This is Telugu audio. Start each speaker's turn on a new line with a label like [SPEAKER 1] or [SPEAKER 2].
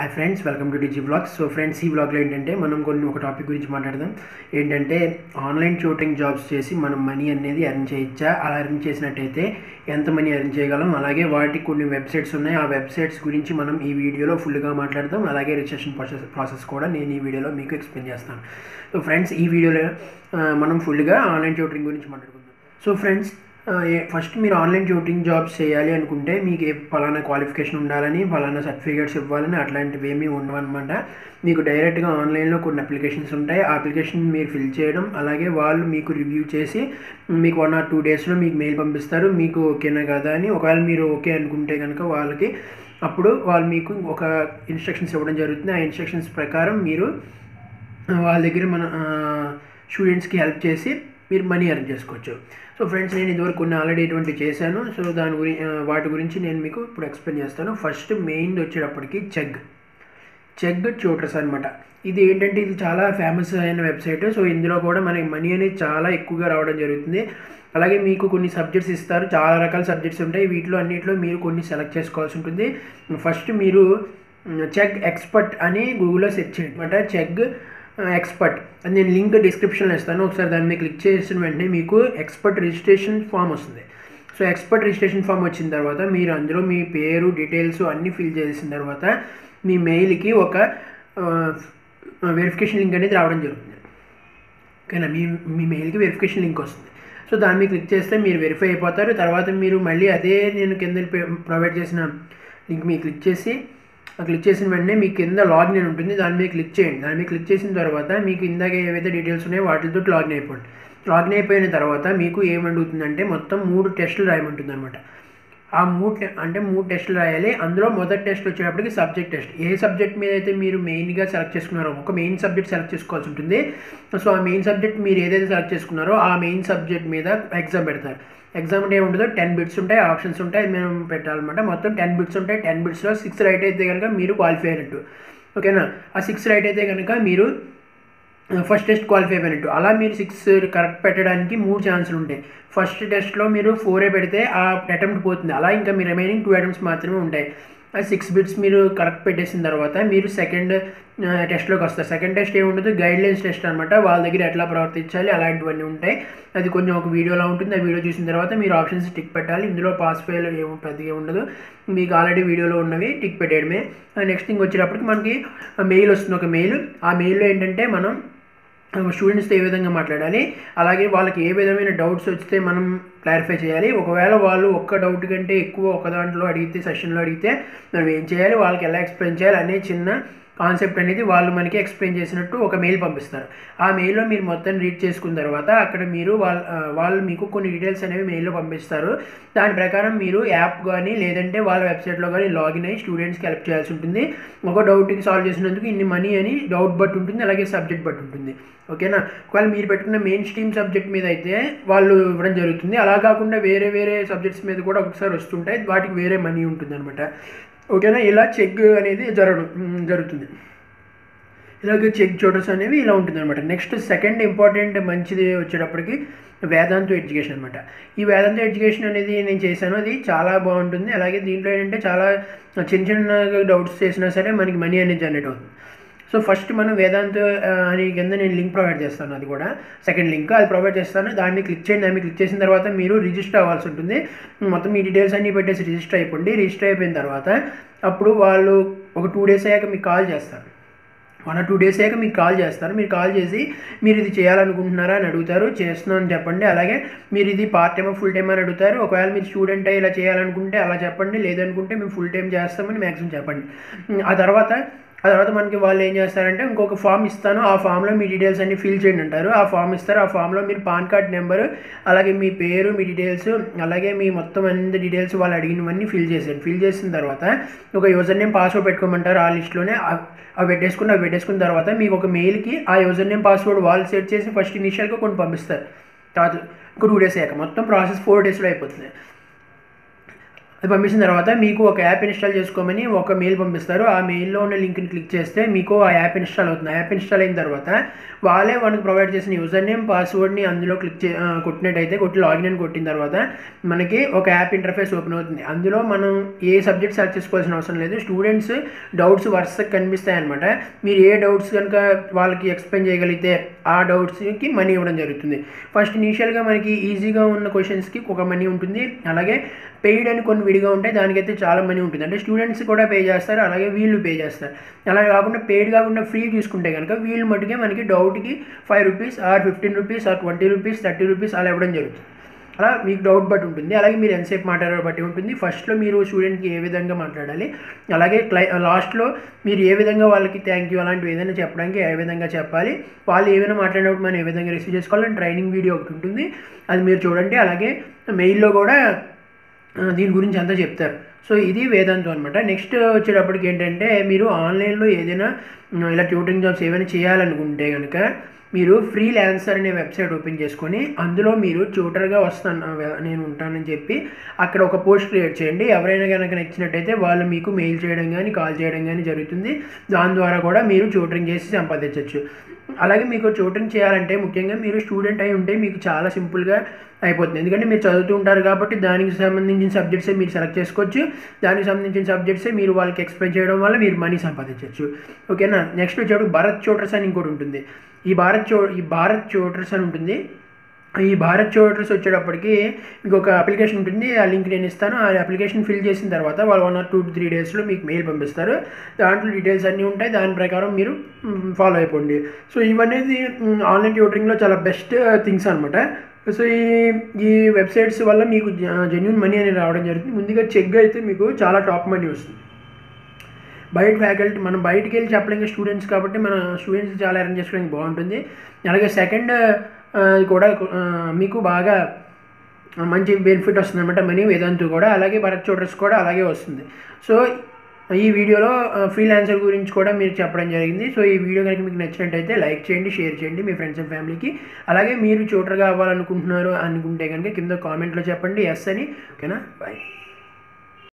[SPEAKER 1] Hi friends, welcome to Digi vlogs. So friends, ఈ వ్లాగ్లో ఏంటంటే మనం ఒక టాపిక్ గురించి మాట్లాడదాం. ఏంటంటే ఆన్లైన్ ట్యూటరింగ్ జాబ్స్ చేసి మనం మనీ అనేది ఎర్న్ చేయొచ్చా, అలా ఎర్న్ చేసినట్టయితే ఎంత మనీ ఎర్న్ చేయగలం, అలాగే వాటికి కొన్ని వెబ్సైట్స్ ఉన్నాయి, ఆ వెబ్సైట్స్ గురించి మనం ఈ వీడియోలో ఫుల్గా మాట్లాడదాం. అలాగే రిజిస్ట్రేషన్ ప్రాసెస్ కూడా నేను ఈ వీడియోలో మీకు ఎక్స్ప్లెయిన్ చేస్తాను. సో ఫ్రెండ్స్, ఈ వీడియోలో మనం ఫుల్గా ఆన్లైన్ ట్యూటరింగ్ గురించి మాట్లాడుకుందాం. సో ఫ్రెండ్స్, ఫస్ట్ మీరు ఆన్లైన్ ట్యూటరింగ్ జాబ్స్ చేయాలి అనుకుంటే మీకు ఫలానా క్వాలిఫికేషన్ ఉండాలని, ఫలానా సర్టిఫికేట్స్ ఇవ్వాలని అట్లాంటివి ఏమీ ఉండవన్నమాట. మీకు డైరెక్ట్గా ఆన్లైన్లో కొన్ని అప్లికేషన్స్ ఉంటాయి. ఆ అప్లికేషన్ మీరు ఫిల్ చేయడం, అలాగే వాళ్ళు మీకు రివ్యూ చేసి మీకు 1 or 2 డేస్లో మీకు మెయిల్ పంపిస్తారు మీకు ఓకేనా కదా అని. ఒకవేళ మీరు ఓకే అనుకుంటే కనుక వాళ్ళకి అప్పుడు వాళ్ళు మీకు ఒక ఇన్స్ట్రక్షన్స్ ఇవ్వడం జరుగుతుంది. ఆ ఇన్స్ట్రక్షన్స్ ప్రకారం మీరు వాళ్ళ దగ్గర మన స్టూడెంట్స్కి హెల్ప్ చేసి మీరు మనీ ఎర్న్ చేసుకోవచ్చు. సో ఫ్రెండ్స్, నేను ఇదివరకు కొన్ని ఆల్రెడీ ఇటువంటి చేశాను. సో వాటి గురించి నేను మీకు ఇప్పుడు ఎక్స్ప్లెయిన్ చేస్తాను. ఫస్ట్ మెయిన్ వచ్చేటప్పటికి చెగ్ ట్యూటర్స్ అనమాట. ఇది ఏంటంటే ఇది చాలా ఫేమస్ అయిన వెబ్సైట్. సో ఇందులో కూడా మనకి మనీ అనేది చాలా ఎక్కువగా రావడం జరుగుతుంది. అలాగే మీకు కొన్ని సబ్జెక్ట్స్ ఇస్తారు, చాలా రకాల సబ్జెక్ట్స్ ఉంటాయి. వీటిలో అన్నింటిలో మీరు కొన్ని సెలెక్ట్ చేసుకోవాల్సి ఉంటుంది. ఫస్ట్ మీరు చెగ్ ఎక్స్పర్ట్ అని గూగుల్లో సెర్చ్ చేయండి అనమాట. చెగ్ ఎక్స్పర్ట్ అని నేను లింక్ డిస్క్రిప్షన్లో ఇస్తాను. ఒకసారి దాన్ని మీద క్లిక్ చేసిన వెంటనే మీకు ఎక్స్పర్ట్ రిజిస్ట్రేషన్ ఫామ్ వస్తుంది. సో ఎక్స్పర్ట్ రిజిస్ట్రేషన్ ఫామ్ వచ్చిన తర్వాత మీరు అందులో మీ పేరు డీటెయిల్స్ అన్నీ ఫిల్ చేసిన తర్వాత మీ మెయిల్కి ఒక వెరిఫికేషన్ లింక్ అనేది రావడం జరుగుతుంది. ఓకేనా, మీ మెయిల్కి వెరిఫికేషన్ లింక్ వస్తుంది. సో దాన్ని మీద క్లిక్ చేస్తే మీరు వెరిఫై అయిపోతారు. తర్వాత మీరు మళ్ళీ అదే నేను కింద ప్రొవైడ్ చేసిన లింక్ మీద క్లిక్ చేసిన వెంటనే మీకు కింద లాగిన్ అని ఉంటుంది. దాని మీద క్లిక్ చేయండి. దాని మీద క్లిక్ చేసిన తర్వాత మీకు ఇందాక ఏవైతే డీటెయిల్స్ ఉన్నాయో వాటితో లాగిన్ అయిపోండి. లాగిన్ అయిపోయిన తర్వాత మీకు ఏమంటుందంటే మొత్తం 3 టెస్టులు రాయమంటుంది అనమాట. ఆ 3 టెస్టులు రాయాలి. అందులో మొదటి టెస్ట్ వచ్చేటప్పటికి సబ్జెక్ట్ టెస్ట్. ఏ సబ్జెక్ట్ మీద అయితే మీరు మెయిన్గా సెలెక్ట్ చేసుకున్నారో ఒక మెయిన్ సబ్జెక్ట్ సెలెక్ట్ చేసుకోవాల్సి ఉంటుంది. సో ఆ మెయిన్ సబ్జెక్ట్ మీరు ఏదైతే సెలెక్ట్ చేసుకున్నారో ఆ మెయిన్ సబ్జెక్ట్ మీద ఎగ్జామ్ పెడతారు. ఎగ్జామ్ అంటే ఏముంటుందో 10 బిట్స్ ఉంటాయి, ఆప్షన్స్ ఉంటాయి, అది మేము పెట్టాలన్నమాట. మొత్తం 10 బిట్స్ ఉంటాయి. 10 బిట్స్లో 6 రైట్ అయితే కనుక మీరు క్వాలిఫై అయినట్టు. ఓకేనా, ఆ 6 రైట్ అయితే కనుక మీరు ఫస్ట్ టెస్ట్ క్వాలిఫై అయినట్టు. అలా మీరు 6 కరెక్ట్ పెట్టడానికి 3 ఛాన్సులు ఉంటాయి. ఫస్ట్ టెస్ట్లో మీరు 4 పెడితే ఆ అటెంప్ట్ పోతుంది. అలా ఇంకా మీ రిమైనింగ్ 2 అటెంప్ట్స్ మాత్రమే ఉంటాయి. ఆ 6 బిట్స్ మీరు కరెక్ట్ పెట్టేసిన తర్వాత మీరు సెకండ్ టెస్ట్లోకి వస్తారు. సెకండ్ టెస్ట్ ఏముంటుంది, గైడ్లైన్స్ టెస్ట్ అనమాట. వాళ్ళ దగ్గర ఎట్లా ప్రవర్తించాలి అలాంటివన్నీ ఉంటాయి. అది కొంచెం ఒక వీడియోలో ఉంటుంది. ఆ వీడియో చూసిన తర్వాత మీరు ఆప్షన్స్ టిక్ పెట్టాలి. ఇందులో పాస్ ఫెయిల్ పెద్దగా ఉండదు, మీకు ఆల్రెడీ వీడియోలో ఉన్నవి టిక్ పెట్టేయడమే. నెక్స్ట్ థింగ్ వచ్చేటప్పటికి మనకి మెయిల్ వస్తుంది, ఒక మెయిల్. ఆ మెయిల్లో ఏంటంటే మనం స్టూడెంట్స్తో ఏ విధంగా మాట్లాడాలి, అలాగే వాళ్ళకి ఏ విధమైన డౌట్స్ వస్తే మనం క్లారిఫై చేయాలి. ఒకవేళ వాళ్ళు ఒక్క డౌట్ కంటే ఎక్కువ ఒక దాంట్లో అడిగితే, సెషన్లో అడిగితే మనం ఏం చేయాలి, వాళ్ళకి ఎలా ఎక్స్ప్లెయిన్ చేయాలి అనే చిన్న కాన్సెప్ట్ అనేది వాళ్ళు మనకి ఎక్స్ప్లెయిన్ చేసినట్టు ఒక మెయిల్ పంపిస్తారు. ఆ మెయిల్లో మీరు మొత్తం రీడ్ చేసుకున్న తర్వాత అక్కడ మీరు వాళ్ళు మీకు కొన్ని డీటెయిల్స్ అనేవి మెయిల్లో పంపిస్తారు. దాని ప్రకారం మీరు యాప్ కానీ లేదంటే వాళ్ళ వెబ్సైట్లో కానీ లాగిన్ అయ్యి స్టూడెంట్స్కి హెల్ప్ చేయాల్సి ఉంటుంది. ఒక డౌట్కి సాల్వ్ చేసినందుకు ఇన్ని మనీ అని డౌట్ బట్టి ఉంటుంది, అలాగే సబ్జెక్ట్ బట్టి ఉంటుంది. ఓకేనా, ఒకవేళ మీరు పెట్టుకున్న మెయిన్ స్ట్రీమ్ సబ్జెక్ట్ మీద అయితే వాళ్ళు ఇవ్వడం జరుగుతుంది. అలా కాకుండా వేరే సబ్జెక్ట్స్ మీద కూడా ఒకసారి వస్తుంటాయి, వాటికి వేరే మనీ ఉంటుంది అనమాట. ఓకేనా, ఇలా చెక్ అనేది జరుగుతుంది. ఇలాగే చెక్ ట్యూటర్స్ అనేవి ఇలా ఉంటుంది అనమాట. నెక్స్ట్ సెకండ్ ఇంపార్టెంట్ మంచిది వచ్చేటప్పటికి వేదాంత ఎడ్యుకేషన్ అనమాట. ఈ వేదాంత ఎడ్యుకేషన్ అనేది నేను చేశాను, అది చాలా బాగుంటుంది. అలాగే దీంట్లో ఏంటంటే చాలా చిన్న డౌట్స్ చేసినా సరే మనకి మనీ అనేది జనరేట్ అవుతుంది. సో ఫస్ట్ మనం వేదాంత్ అని కింద నేను లింక్ ప్రొవైడ్ చేస్తాను, అది కూడా సెకండ్ లింక్ అది ప్రొవైడ్ చేస్తాను. దాన్ని క్లిక్ చేయండి. దాన్ని క్లిక్ చేసిన తర్వాత మీరు రిజిస్టర్ అవ్వాల్సి ఉంటుంది. మొత్తం మీ డీటెయిల్స్ అన్నీ పెట్టేసి రిజిస్టర్ అయిపోండి. రిజిస్టర్ అయిపోయిన తర్వాత అప్పుడు వాళ్ళు ఒక 2 డేస్ అయ్యాక మీకు కాల్ చేస్తారు. 1 or 2 డేస్ అయ్యాక మీకు కాల్ చేస్తారు. మీరు కాల్ చేసి మీరు ఇది చేయాలనుకుంటున్నారా అని అడుగుతారు. చేస్తున్నాను అని చెప్పండి. అలాగే మీరు ఇది పార్ట్ టైమ్ ఫుల్ టైమ్ అని అడుగుతారు. ఒకవేళ మీరు స్టూడెంట్ ఇలా చేయాలనుకుంటే అలా చెప్పండి, లేదనుకుంటే మేము ఫుల్ టైం చేస్తామని మ్యాక్సిమం చెప్పండి. ఆ తర్వాత మనకి వాళ్ళు ఏం చేస్తారంటే ఇంకొక ఫామ్ ఇస్తాను, ఆ ఫామ్లో మీ డీటెయిల్స్ అన్ని ఫిల్ చేయండి అంటారు. ఆ ఫామ్ ఇస్తారు. ఆ ఫామ్లో మీరు పాన్ కార్డ్ నెంబరు, అలాగే మీ పేరు, మీ డీటెయిల్స్, అలాగే మీ మొత్తం అన్ని డీటెయిల్స్ వాళ్ళు అడిగినవన్నీ ఫిల్ చేసేయండి. ఫిల్ చేసిన తర్వాత ఒక యూజర్ నేమ్ పాస్వర్డ్ పెట్టుకోమంటారు. ఆ లిస్ట్లోనే అవి పెట్టేసుకున్న తర్వాత మీకు ఒక మెయిల్కి ఆ యూజర్ నేమ్ పాస్వర్డ్ వాళ్ళు సెట్ చేసి ఫస్ట్ ఇనిషియల్గా కొన్ని పంపిస్తారు. తర్వాత ఇంకో 2 డేస్ అయ్యాక మొత్తం ప్రాసెస్ 4 డేస్లో అయిపోతుంది. అది పంపించిన తర్వాత మీకు ఒక యాప్ ఇన్స్టాల్ చేసుకోమని ఒక మెయిల్ పంపిస్తారు. ఆ మెయిల్లో ఉన్న లింక్ని క్లిక్ చేస్తే మీకు ఆ యాప్ ఇన్స్టాల్ అవుతుంది. ఆ యాప్ ఇన్స్టాల్ అయిన తర్వాత వాళ్ళే మనకు ప్రొవైడ్ చేసిన యూజర్ నేమ్ పాస్వర్డ్ని అందులో కొట్టినట్టయితే లాగిన్ అని కొట్టిన తర్వాత మనకి ఒక యాప్ ఇంటర్ఫేస్ ఓపెన్ అవుతుంది. అందులో మనం ఏ సబ్జెక్ట్ సెలెక్ట్ చేసుకోవాల్సిన అవసరం లేదు. స్టూడెంట్స్ డౌట్స్ వరుసగా కనిపిస్తాయి అనమాట. మీరు ఏ డౌట్స్ కనుక వాళ్ళకి ఎక్స్ప్లెయిన్ చేయగలిగితే ఆ డౌట్స్కి మనీ ఇవ్వడం జరుగుతుంది. ఫస్ట్ ఇనీషియల్గా మనకి ఈజీగా ఉన్న క్వశ్చన్స్కి ఒక మనీ ఉంటుంది. అలాగే పెయిడ్ అని కొన్ని విడిగా ఉంటాయి, దానికైతే చాలా మనీ ఉంటుంది. అంటే స్టూడెంట్స్ కూడా పే చేస్తారు, అలాగే వీళ్ళు పే చేస్తారు. అలా కాకుండా పెయిడ్ కాకుండా ఫ్రీ చూసుకుంటే కనుక వీళ్ళు మటుకే మనకి డౌట్కి 5 rupees or 15 rupees or 20 rupees 30 rupees అలా ఇవ్వడం జరుగుతుంది. అలా మీకు డౌట్ బట్టి ఉంటుంది. అలాగే మీరు ఎంతసేపు మాట్లాడారో బట్టి ఉంటుంది. ఫస్ట్లో మీరు స్టూడెంట్కి ఏ విధంగా మాట్లాడాలి, అలాగే లాస్ట్లో మీరు ఏ విధంగా వాళ్ళకి థ్యాంక్ యూ అలాంటివి ఏదైనా చెప్పడానికి ఏ విధంగా చెప్పాలి, వాళ్ళు ఏమైనా మాట్లాడినప్పుడు మనం ఏ విధంగా రిసీవ్ చేసుకోవాలని ట్రైనింగ్ వీడియో ఒకటి ఉంటుంది, అది మీరు చూడండి. అలాగే మెయిల్లో కూడా దీని గురించి అంతా చెప్తారు. సో ఇది వేదాంతం అనమాట. నెక్స్ట్ వచ్చేటప్పటికి ఏంటంటే మీరు ఆన్లైన్లో ఏదైనా ఇలా ట్యూటరింగ్ జాబ్స్ ఏమైనా చేయాలనుకుంటే కనుక మీరు ఫ్రీలాన్సర్ అనే వెబ్సైట్ ఓపెన్ చేసుకొని అందులో మీరు ట్యూటర్గా నేను ఉంటానని చెప్పి అక్కడ ఒక పోస్ట్ క్రియేట్ చేయండి. ఎవరైనా కనుక నచ్చినట్టయితే వాళ్ళు మీకు మెయిల్ చేయడం కానీ కాల్ చేయడం కానీ జరుగుతుంది. దాని ద్వారా కూడా మీరు ట్యూటరింగ్ చేసి సంపాదించవచ్చు. అలాగే మీకు ట్యూటరింగ్ చేయాలంటే ముఖ్యంగా మీరు స్టూడెంట్ అయి ఉంటే మీకు చాలా సింపుల్గా అయిపోతుంది. ఎందుకంటే మీరు చదువుతూ ఉంటారు కాబట్టి దానికి సంబంధించిన సబ్జెక్ట్సే మీరు సెలెక్ట్ చేసుకోవచ్చు. దానికి సంబంధించిన సబ్జెక్ట్సే మీరు వాళ్ళకి ఎక్స్ప్లెయిన్ చేయడం వల్ల మీరు మనీ సంపాదించవచ్చు. ఓకేనా. నెక్స్ట్ వచ్చేటప్పుడు భారత్ ట్యూటర్స్ అని ఇంకోటి ఉంటుంది. ఈ భారత్ ట్యూటర్స్ అని ఉంటుంది. ఈ భారత్ ట్యూటర్స్ వచ్చేటప్పటికి మీకు ఒక అప్లికేషన్ ఉంటుంది. ఆ లింక్ నేను ఇస్తాను. ఆ అప్లికేషన్ ఫిల్ చేసిన తర్వాత వాళ్ళు 1 or 2 to 3 డేస్లో మీకు మెయిల్ పంపిస్తారు. దాంట్లో డీటెయిల్స్ అన్నీ ఉంటాయి. దాని ప్రకారం మీరు ఫాలో అయిపోండి. సో ఇవనేది ఆన్లైన్ ట్యూటరింగ్లో చాలా బెస్ట్ థింగ్స్ అనమాట. సో ఈ వెబ్సైట్స్ వల్ల మీకు జెన్యూన్ మనీ అనేది రావడం జరుగుతుంది. ముందుగా చెక్ అయితే మీకు చాలా టాప్ మనీ వస్తుంది. బయట ఫ్యాకల్టీ మనం బయటికి వెళ్ళి చెప్పలేక స్టూడెంట్స్ కాబట్టి మన స్టూడెంట్స్ చాలా అరేంజ్ చేసుకోవడానికి బాగుంటుంది. అలాగే సెకండ్ కూడా మీకు బాగా మంచి బెనిఫిట్ వస్తుంది అనమాట మనీ వేదాంతు కూడా. అలాగే భారత్ ట్యూటర్స్ కూడా అలాగే వస్తుంది. సో ఈ వీడియోలో ఫ్రీలాన్సర్ గురించి కూడా మీరు చెప్పడం జరిగింది. సో ఈ వీడియో కనుక మీకు నచ్చినట్టయితే లైక్ చేయండి, షేర్ చేయండి మీ ఫ్రెండ్స్ అండ్ ఫ్యామిలీకి. అలాగే మీరు ట్యూటర్గా అవ్వాలనుకుంటున్నారు అనుకుంటే కనుక కింద కామెంట్లో చెప్పండి ఎస్ అని. ఓకేనా. బాయ్.